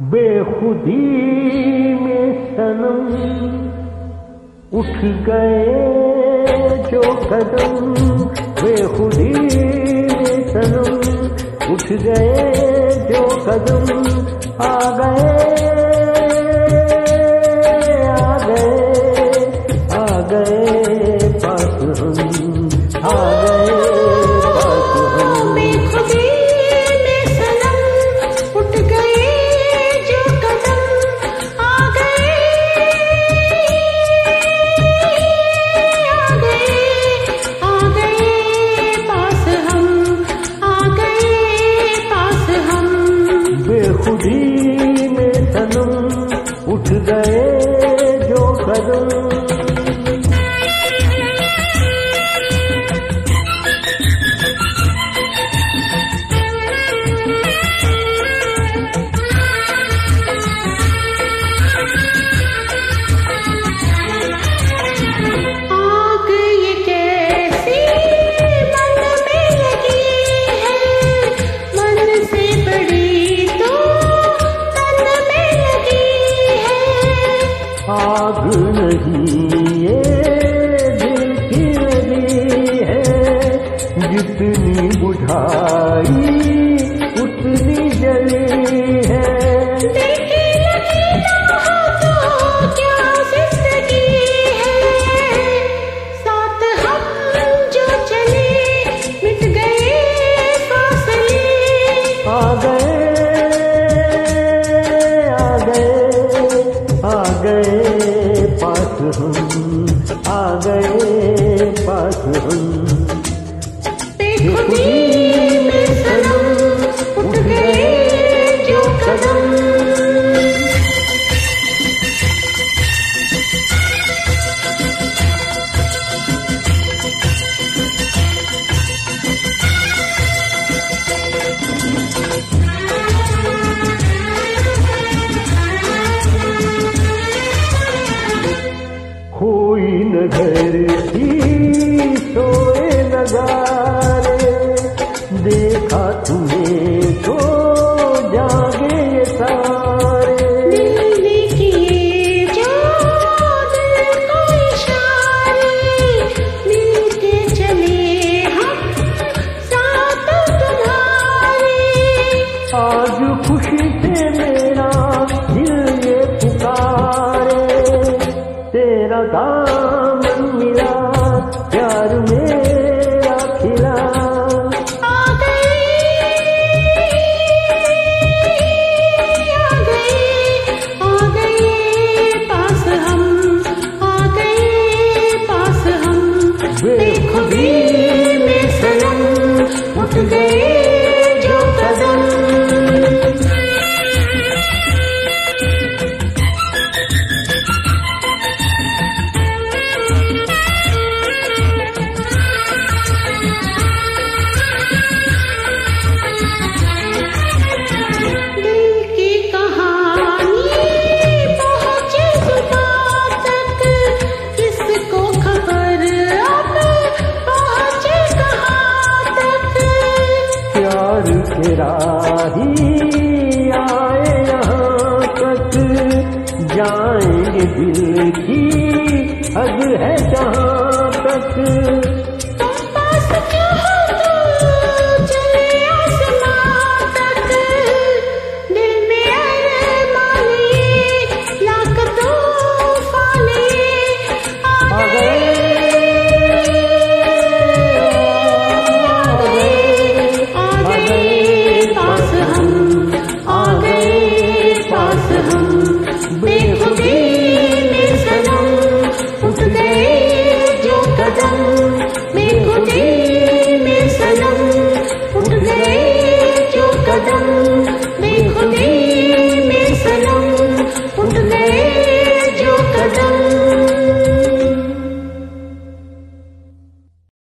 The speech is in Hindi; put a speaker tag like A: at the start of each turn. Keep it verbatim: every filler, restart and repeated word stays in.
A: बेखुदी में सनम उठ गए जो कदम, बेखुदी में सनम उठ गए जो कदम, आ गए आ गए आ गए पास हम, आ गए पास हम।
B: बेखुदी में सनम उठ गए जो कदम, आ गए आ गए आ गए पास हम, आ गए पास हम।
A: बेखुदी में सनम उठ गए जो कदम। आग नहीं ये दिल की लगी है, जितनी बुझाई उतनी जली है।
B: दिल की लगी ना हो तो क्या जिंदगी है, साथ हम जो चले मिट गए फासले।
A: आ गए आ गए आ गए पास हम, आ गए पास हम।
B: बेखुदी में सनम उठ गए जो कदम।
A: कोई न घर की सोए नगारे, देखा तुम्हें तो जागे ये सारे।
B: दिल ने किए जो दिल को इशारे, मिल के चले हम साथ तुम्हारे।
A: आज खुशी से मेरा दिल ये पुकारे, तेरा दामन मिला प्यार मेरा खिला।
B: आ गए आ गए आ गए पास हम, आ गए पास हम। बेखुदी में सनम उठ गए जो कदम।
A: तेरा ही आए यहाँ तक, जाएंगे दिल की हद है जहाँ तक।